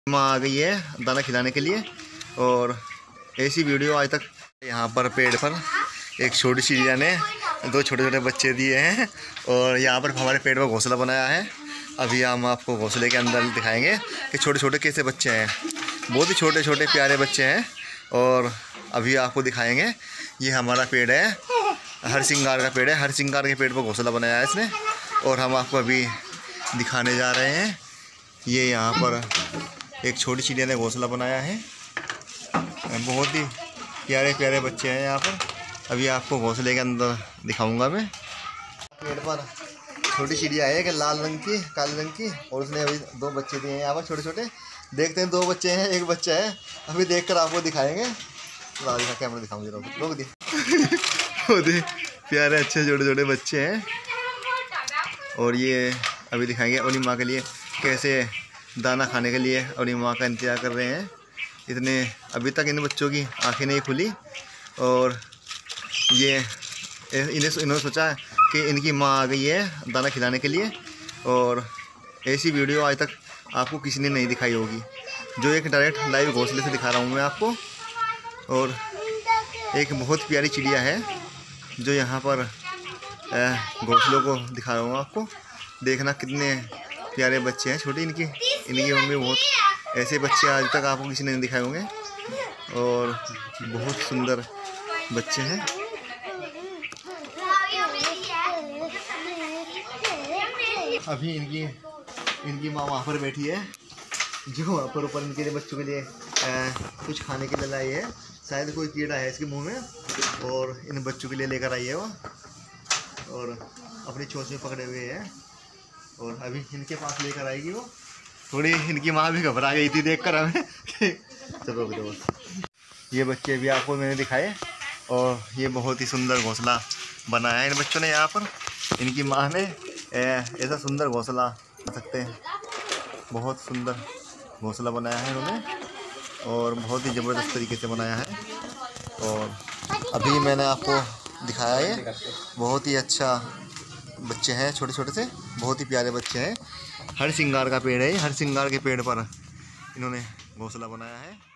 माँ आ गई है दाना खिलाने के लिए। और ऐसी वीडियो आज तक। यहाँ पर पेड़ पर एक छोटी चिड़िया ने 2 छोटे छोटे बच्चे दिए हैं और यहाँ पर हमारे पेड़ पर घोंसला बनाया है। अभी हम आपको घोंसले के अंदर दिखाएंगे कि छोटे छोटे कैसे बच्चे हैं। बहुत ही छोटे छोटे प्यारे बच्चे हैं और अभी आपको दिखाएंगे। ये हमारा पेड़ है, हरसिंगार का पेड़ है। हरसिंगार के पेड़ पर घोंसला बनाया है इसने और हम आपको अभी दिखाने जा रहे हैं। ये यहाँ पर एक छोटी चिड़िया ने घोंसला बनाया है। बहुत ही प्यारे प्यारे बच्चे हैं यहाँ पर। अभी आपको घोंसले के अंदर दिखाऊंगा मैं। पेड़ पर छोटी चिड़िया है, एक लाल रंग की काले रंग की, और उसने अभी 2 बच्चे दिए हैं यहाँ पर छोटे छोटे। देखते हैं 2 बच्चे हैं, 1 बच्चा है। अभी देखकर आपको दिखाएंगे। कैमरा दिखाऊंगी, रोक दी। प्यारे अच्छे छोटे छोटे बच्चे हैं और ये अभी दिखाएंगे अपनी माँ के लिए कैसे दाना खाने के लिए अपनी माँ का इंतज़ार कर रहे हैं। इतने अभी तक इन बच्चों की आंखें नहीं खुली और ये इन्होंने सोचा कि इनकी माँ आ गई है दाना खिलाने के लिए। और ऐसी वीडियो आज तक आपको किसी ने नहीं दिखाई होगी, जो एक डायरेक्ट लाइव घोंसले से दिखा रहा हूँ मैं आपको। और एक बहुत प्यारी चिड़िया है जो यहाँ पर घोंसलों को दिखा रहा हूँ आपको। देखना कितने प्यारे बच्चे हैं छोटे। इनकी मम्मी बहुत ऐसे बच्चे आज तक आपको किसी ने नहीं दिखाए होंगे और बहुत सुंदर बच्चे हैं। अभी इनकी माँ वहाँ पर बैठी है, जो वहाँ पर ऊपर इनके लिए बच्चों के लिए कुछ खाने के लिए लाई है। शायद कोई कीड़ा है इसके मुंह में और इन बच्चों के लिए लेकर आई है वो, और अपनी चोंच में पकड़े हुए है और अभी इनके पास लेकर आएगी वो। थोड़ी इनकी माँ भी घबरा गई थी देखकर हमें। चलो ये बच्चे भी आपको मैंने दिखाए और ये बहुत ही सुंदर घोंसला बनाया है इन बच्चों ने यहाँ पर। इनकी माँ ने ऐसा सुंदर घोंसला बना सकते हैं, बहुत सुंदर घोंसला बनाया है इन्होंने और बहुत ही ज़बरदस्त तरीके से बनाया है। और अभी मैंने आपको दिखाया है, बहुत ही अच्छा बच्चे हैं छोटे छोटे से, बहुत ही प्यारे बच्चे हैं। हरसिंगार का पेड़ है, हरसिंगार के पेड़ पर इन्होंने घोंसला बनाया है।